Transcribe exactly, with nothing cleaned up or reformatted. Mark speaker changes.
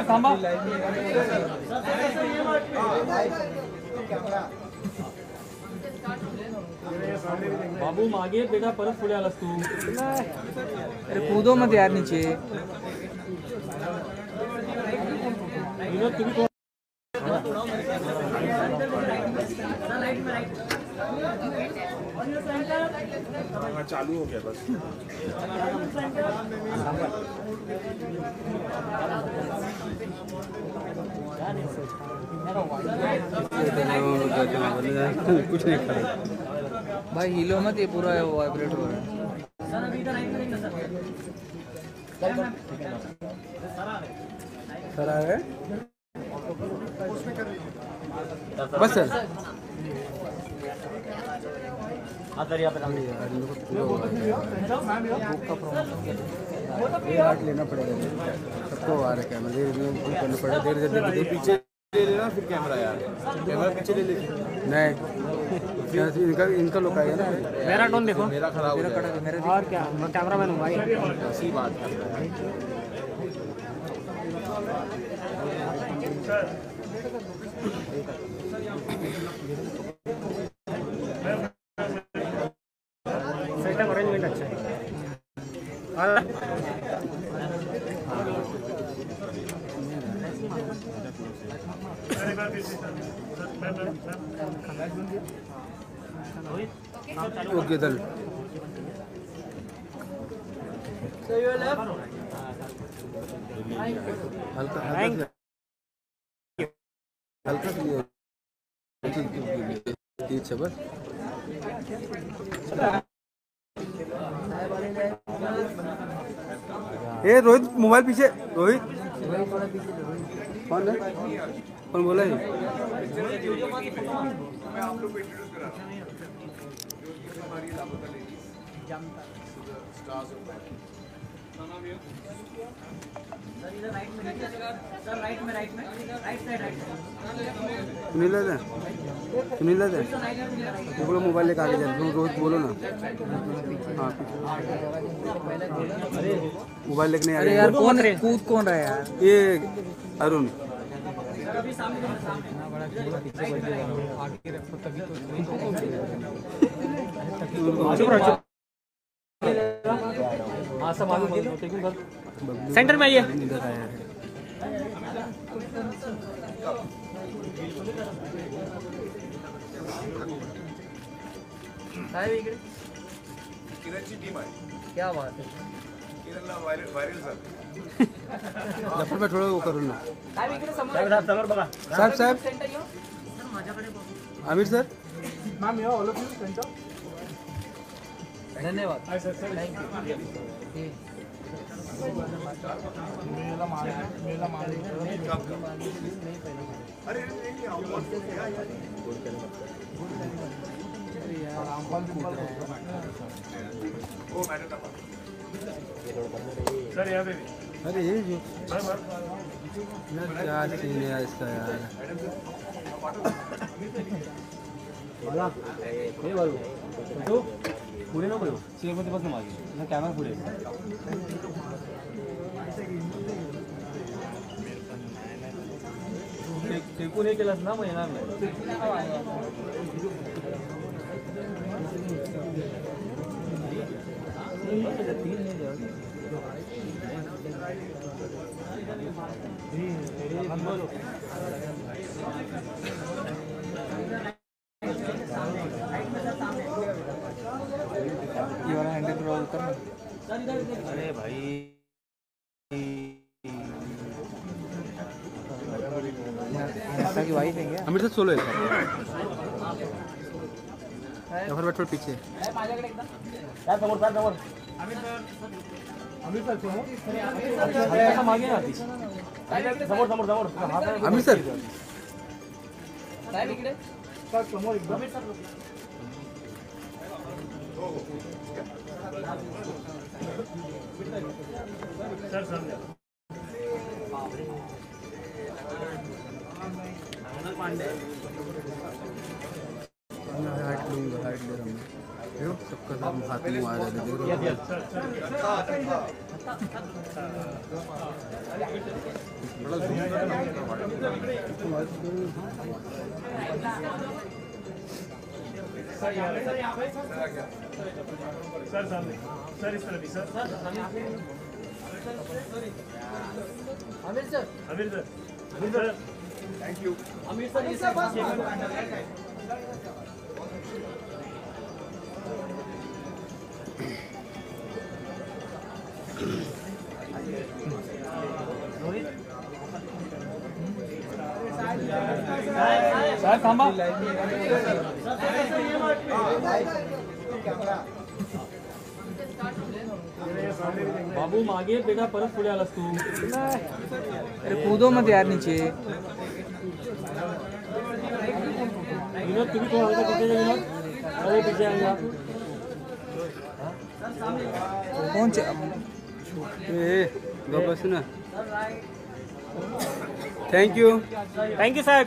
Speaker 1: थांबा. बाबू मागे बेटा परत पुढे आलास तू.
Speaker 2: अरे कूदो मत यार नीचे.
Speaker 1: विनोद तुम्ही कोण?
Speaker 3: चालू हो गया बस.
Speaker 2: कुछ नहीं खड़ा भाई. हिलो मत, ये पूरा वाइब्रेट हो रहा है.
Speaker 4: सर है बस सर. लेना पड़ेगा सबको. आ रहा कैमरा धीरे धीरे करना पड़ेगा. धीरे धीरे पीछे ले लेना फिर कैमरा. यार कैमरा पीछे ले ले. नहीं इनका इनका लोग आएगा ना.
Speaker 1: मेरा टोन देखो.
Speaker 3: मेरा खराब
Speaker 2: मेरा कड़ा मेरा
Speaker 1: और क्या, मैं कैमरा मैन हूँ भाई.
Speaker 3: ऐसी बात है.
Speaker 1: सेटअप अरेंजमेंट अच्छा है.
Speaker 4: ओके चल. हल्का हल्का हल्का तीस है बस. ए रोहित मोबाइल पीछे. रोहित कौन है? कौन बोला है? सुनील है सुनील है बोलो. मोबाइल लेकर आगे जाए. रोहित बोलो ना. हाँ मोबाइल लेके नहीं आ रहे
Speaker 2: यार. कौन कूद कौन रहा है यार?
Speaker 4: ये अरुण.
Speaker 1: सेंटर में आइए.
Speaker 3: किरणची टीम आहे.
Speaker 2: क्या बात है.
Speaker 3: किरणला व्हायरल व्हायरल झालं.
Speaker 4: जफर में थोड़ा वो करो ना.
Speaker 1: समोर बघा.
Speaker 4: साहब साहब आमिर सर.
Speaker 2: धन्यवाद.
Speaker 3: अरे नहीं वो मैडम सर यहाँ पे.
Speaker 4: अरे ये जो क्या सीन है इसका यार.
Speaker 1: पुढे नको येऊ. सीएमध्ये बस ना मागे. कॅमेरा पुढे. फेकून हे केलंस ना मग येणार नाही.
Speaker 2: ये वाला हैंडल रोल करना.
Speaker 1: अरे भाई
Speaker 2: की वाइफ है क्या?
Speaker 4: आमिर सर सोलो है. जफर बैठ पीछे.
Speaker 1: यार समोर सर समोर. आमिर सर समोर. मागे ना समोर समोर समोर.
Speaker 4: आमिर सर
Speaker 2: साहेब इकडे
Speaker 1: समोर एकदम. सर सर
Speaker 4: हाइट लूंगा. हाइट ले रहा हूँ. सबका सब हाथ मुंह आ रहे देख
Speaker 1: सर सामने सर इस तरफ भी sir Aamir sir Aamir sir Aamir sir
Speaker 3: thank you
Speaker 1: Aamir sir ये साहेब थांबा बाबू मागे बेटा परत पुढे आलास तू
Speaker 2: अरे कूदो मत यार नीचे
Speaker 1: विनोद तुम्ही थोड़ा हल्का पीछे जाओ विनोद अरे पीछे आएगा
Speaker 2: कौन च
Speaker 4: ए गो बस ना thank you
Speaker 1: thank you Saheb